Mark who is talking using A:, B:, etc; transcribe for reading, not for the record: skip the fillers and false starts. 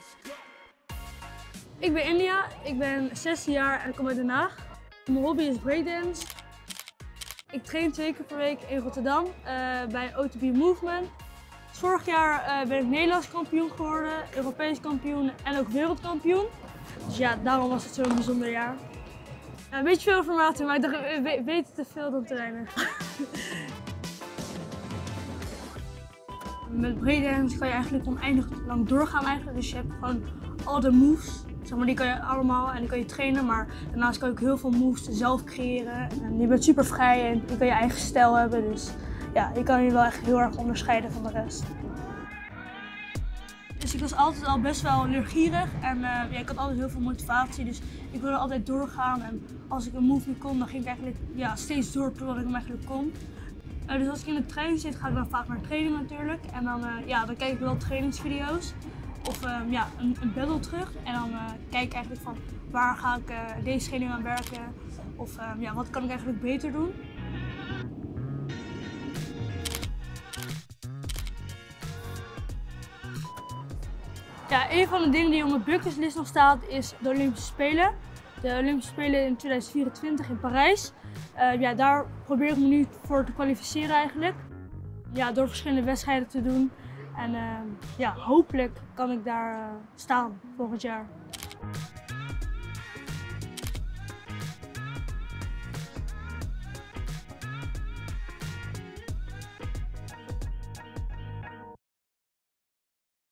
A: Ik ben India, ik ben 16 jaar en ik kom uit Den Haag. Mijn hobby is breakdance. Ik train 2 keer per week in Rotterdam bij OTB Movement. Dus vorig jaar ben ik Nederlands kampioen geworden, Europees kampioen en ook wereldkampioen. Dus ja, daarom was het zo'n bijzonder jaar. Ja, een beetje veel informatie, maar ik dacht, beter te veel dan te weinig. Met breakdance kan je eigenlijk oneindig lang doorgaan eigenlijk. Dus je hebt gewoon al de moves, zeg maar, die kan je allemaal en die kan je trainen. Maar daarnaast kan je ook heel veel moves zelf creëren. En je bent super vrij en je kan je eigen stijl hebben. Dus ja, je kan je wel echt heel erg onderscheiden van de rest. Dus ik was altijd al best wel leergierig en ja, ik had altijd heel veel motivatie. Dus ik wilde altijd doorgaan. En als ik een move niet kon, dan ging ik eigenlijk steeds door totdat ik hem eigenlijk kon. Dus als ik in de training zit, ga ik dan vaak naar training natuurlijk. En dan, dan kijk ik wel trainingsvideo's of een battle terug. En dan kijk ik eigenlijk van waar ga ik deze training aan werken of wat kan ik eigenlijk beter doen. Ja, een van de dingen die op mijn bucketlist nog staat is de Olympische Spelen. De Olympische Spelen in 2024 in Parijs. Daar probeer ik me nu voor te kwalificeren eigenlijk. Ja, door verschillende wedstrijden te doen. En hopelijk kan ik daar staan volgend jaar.